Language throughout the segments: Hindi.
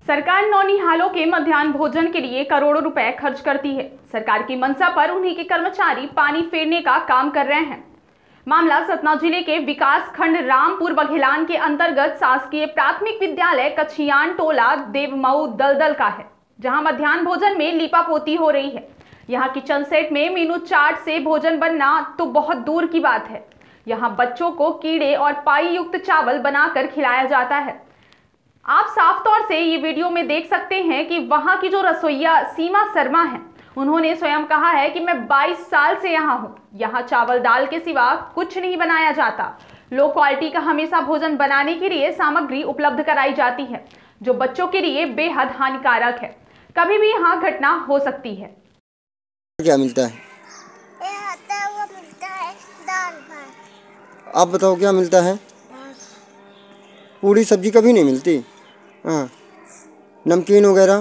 सरकार नौनिहालों के मध्याह्न भोजन के लिए करोड़ों रुपए खर्च करती है। सरकार की मंशा पर उन्हीं के कर्मचारी पानी फेरने का काम कर रहे हैं। मामला सतना जिले के विकास खंड रामपुर बघेलान के अंतर्गत शासकीय प्राथमिक विद्यालय कछियान टोला देवमऊ दलदल का है, जहां मध्याह्न भोजन में लीपापोती हो रही है। यहाँ किचन सेट में मीनू चार्ट से भोजन बनना तो बहुत दूर की बात है, यहाँ बच्चों को कीड़े और पाई युक्त चावल बनाकर खिलाया जाता है। आप साफ तौर से ये वीडियो में देख सकते हैं कि वहां की जो रसोइया सीमा शर्मा है, उन्होंने स्वयं कहा है कि मैं 22 साल से यहाँ हूँ। यहाँ चावल दाल के सिवा कुछ नहीं बनाया जाता। लो क्वालिटी का हमेशा भोजन बनाने के लिए सामग्री उपलब्ध कराई जाती है, जो बच्चों के लिए बेहद हानिकारक है। कभी भी यहाँ घटना हो सकती है। क्या मिलता है? वो मिलता है दाल भात। आप बताओ क्या मिलता है? पूरी सब्जी कभी नहीं मिलती? हाँ, नमकीन वगैरह?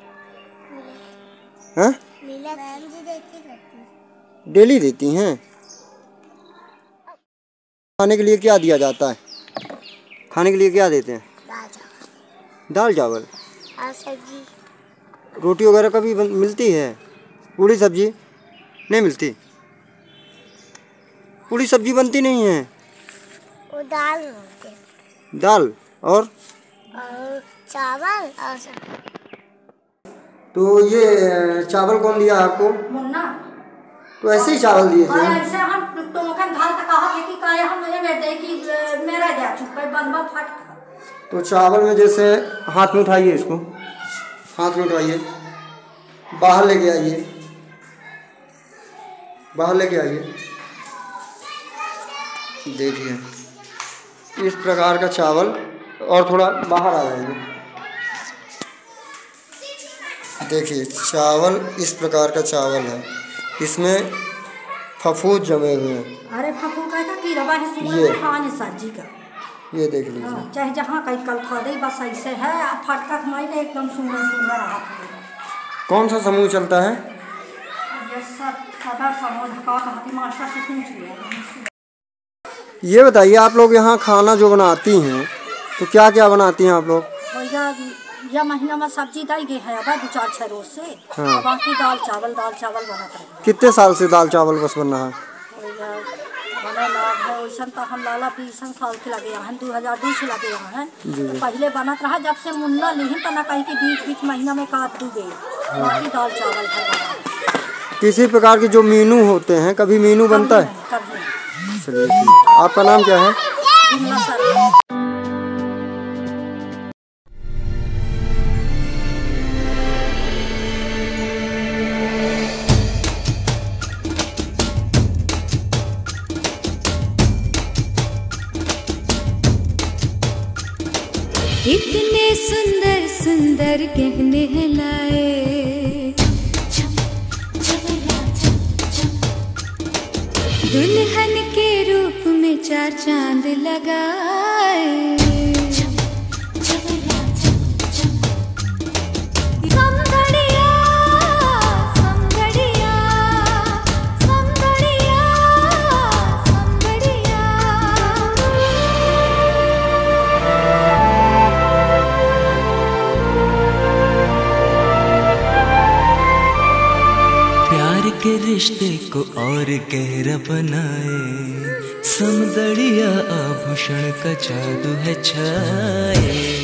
हाँ, डेली देती हैं। खाने के लिए क्या दिया जाता है? खाने के लिए क्या देते हैं? दाल चावल, सब्जी, रोटी वगैरह कभी मिलती है? पूरी सब्जी नहीं मिलती। पूरी सब्जी बनती नहीं है। वो दाल होती है। दाल और चावल और तो ये चावल कौन दिया आपको? मुन्ना। तो ऐसे ही चावल दिए थे? ऐसे हम टोकन घाल तक कहा है कि काहे हम मुझे बैठ दे कि मेरा गया चुप पे बनवा फट। तो चावल में जैसे हाथ में उठाइए, इसको हाथ में उठाइए, बाहर लेके आइए, बाहर लेके आइए। देखिए इस प्रकार का चावल, और थोड़ा बाहर आ जाएंगे। देखिए चावल इस प्रकार का चावल है, इसमें फफूंद जमे हुए हैं। अरे फफूंद का की रवा है ये खाने सब्जी का, ये देख लीजिए। चाहे जहाँ कहीं कल खा दे बस ऐसे है। फटका हमारे एकदम सुंदर सुंदर रहा। कौन सा समूह चलता है? सदा समूह मास्टर से पूछ लिया। ये बताइए आप लोग यहाँ खाना जो बनाती हैं तो क्या क्या बनाती हैं आप लोग? यह महीना में सब्जी दाई गई है अब 2-4 रोज से। हाँ। बाकी दाल चावल बनाते हैं। कितने साल से दाल चावल बस बन रहा है? वैसा तो हम लाला 20 साल से लगे हैं, 2002 से लगे हैं। तो पहले बनत रहा जब से मुन्ना नहीं तो ना कहीं की बीच महीना में काट दी गई। बाकी दाल चावल है। किसी प्रकार के जो मीनू होते हैं, कभी मीनू बनता है? चलिए ठीक। आपका नाम क्या है? इतने सुंदर सुंदर गहने हैं लाए, दुल्हन के रूप में 4 चांद लगाए। समगड़िया समगड़िया समगड़िया समगड़िया। प्यार के रिश्ते को और गहरा बनाए, समदड़िया आभूषण का जादू है छाए।